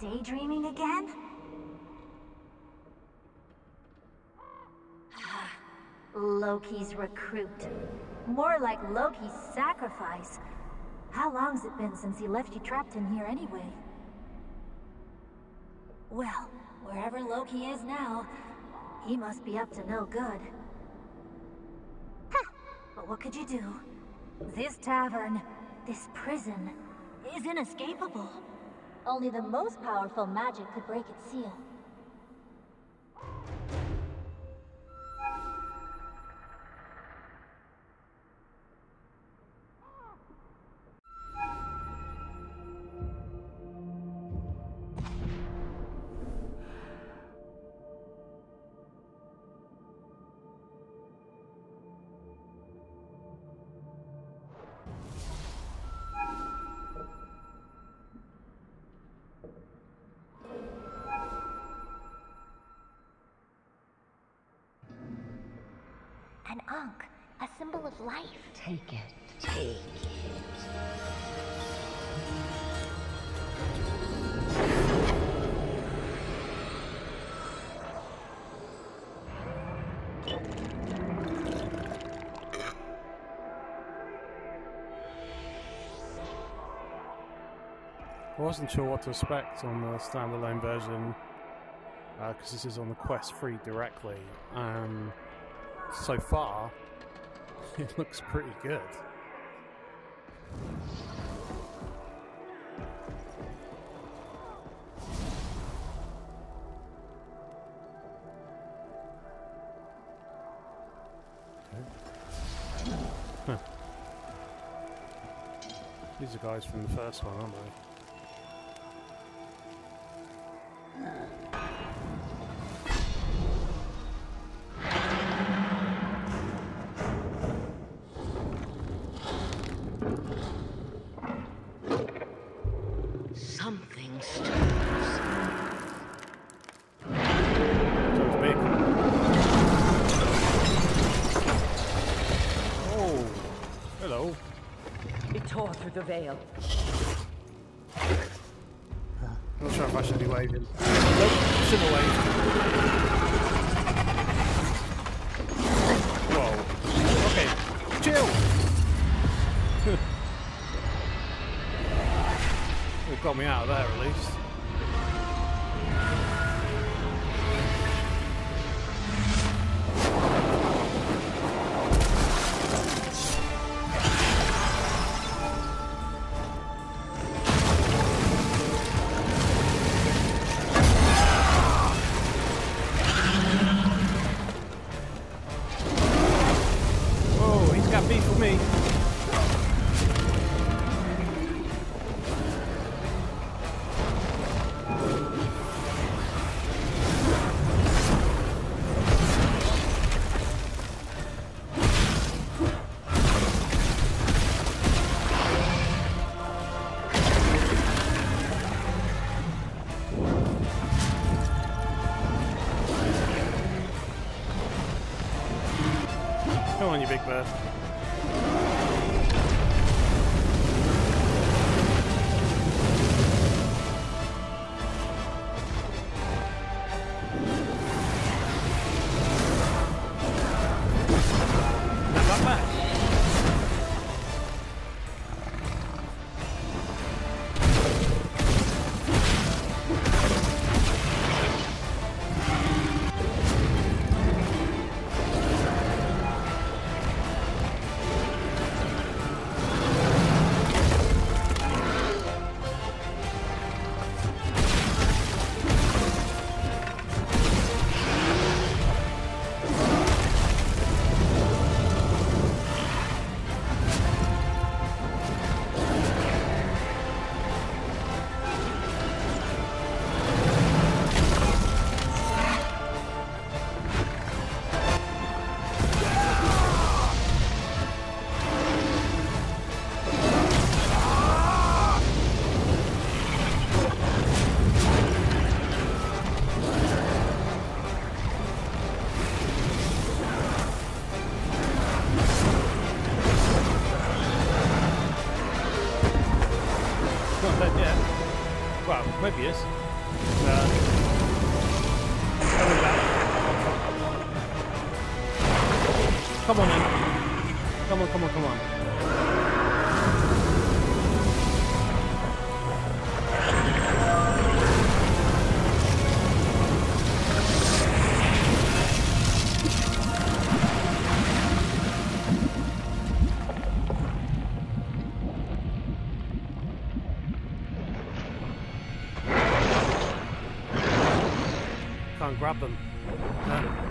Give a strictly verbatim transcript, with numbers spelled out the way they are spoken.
daydreaming again? Loki's recruit. More like Loki's sacrifice. How long's it been since he left you trapped in here anyway? Well, wherever Loki is now, he must be up to no good. Huh. But what could you do? This tavern, this prison, is inescapable. Only the most powerful magic could break its seal. An ankh, a symbol of life. Take it. Take it. I wasn't sure what to expect on the standalone version because uh, this is on the Quest three directly. Um, so far, it looks pretty good. Okay. Huh. These are guys from the first one, aren't they? Something stirs. Sounds big. Oh, hello. It tore through the veil. I'm not sure if I should be waving. Nope, shouldn't wave. Whoa. Okay, chill. They've got me out of there at least. Oh, he's got beef with me. Come on, you big bird. Not that bad. Not dead yet. Well, maybe he is. uh, coming back. Come on in. Come on, come on, come on. Can't grab them. No.